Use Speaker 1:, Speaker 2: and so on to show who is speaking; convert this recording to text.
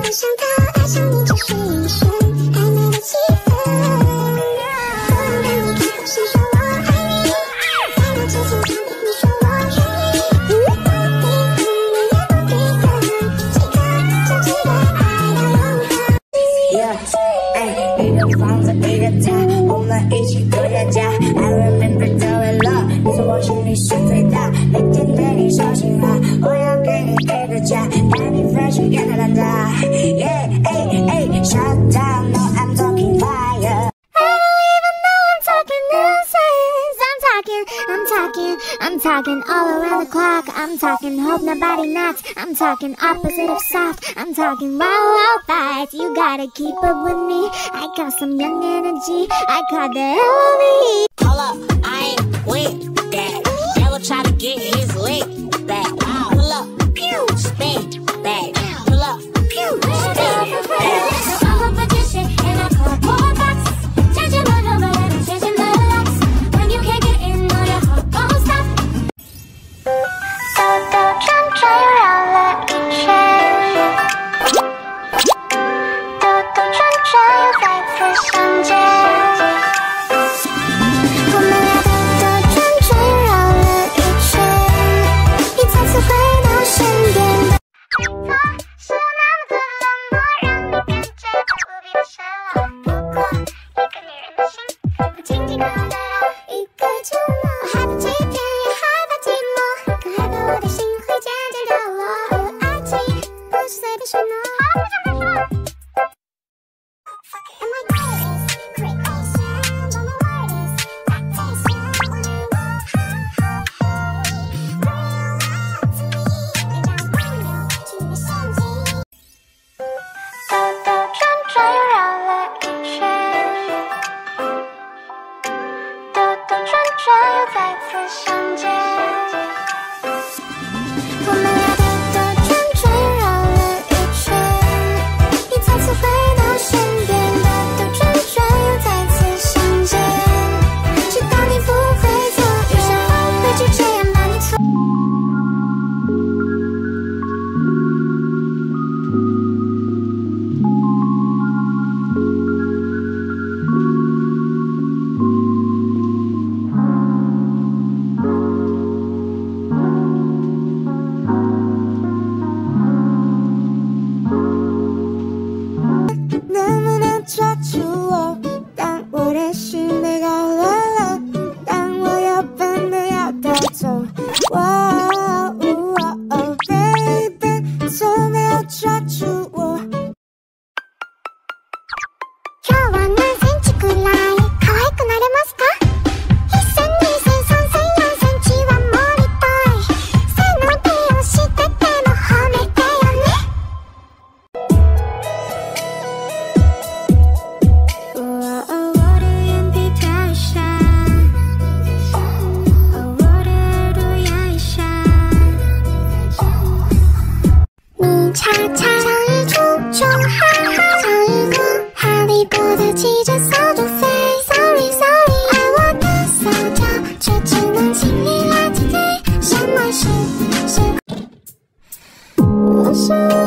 Speaker 1: 想他，爱上你只是一瞬暧昧的气氛。突然跟你开口先说我爱你，在那之前强逼你说我愿意。不平衡，你也不平衡，即刻就值得爱到永恒。
Speaker 2: 一个房子一个家，我们一起过家家。I remember the way love， 你说我心里是最大，每天对你说情话，我要给你一个家，让你 fresh 变得烂渣。Shut down, no I'm talking fire。
Speaker 1: I'm talking all around the clock. I'm talking hope nobody knocks. I'm talking opposite of soft. I'm talking wild fights. You gotta keep up with me. I got some young energy. I call the LOVE.
Speaker 2: Hold up, I ain't with that. Never try to get his leg back. Pull up, pew, spin back. Pull up, pew, spin back.
Speaker 1: I'm a magician and I call four bucks. Changing my number and I'm changing the locks. When you can't get in, no, your heart won't stop. 兜兜转转又绕了一圈，兜兜转转又再次相见。我们俩兜兜转转又绕了一圈，你再次回到身边。没错，是我那么的冷漠，让你感觉无比的失落。不过一个女人的心，不仅仅靠得了一个承诺。我害怕欺骗，也害怕寂寞，更害怕我的心会渐渐掉落。爱情不是随便说 no。好了，不想再说了。And my goal is creation, but my word is lactation. Real love to me，别让温柔去被陷阱。兜兜转转又绕了一圈，兜兜转转又再次相见。我们俩兜兜转转又绕了一圈，你再次回到身边。兜兜转转又再次相见，知道你不会错，遇上后悔就这样把你错。能不能抓住我？当我的心被搞乱了，当我又笨得要逃走。哦，baby，从没有抓住我。今日は何センチくらい可愛くなれますか？1セン2セン3セン4センチは盛りたい。背伸びをしてても褒めてよね。我的眼皮跳一下，我的耳朵压一下。你恰恰像一出就哈哈，像一个哈利波特骑着扫帚飞。Sorry Sorry， 爱我的撒娇，却只能轻易来体会什么是。我是。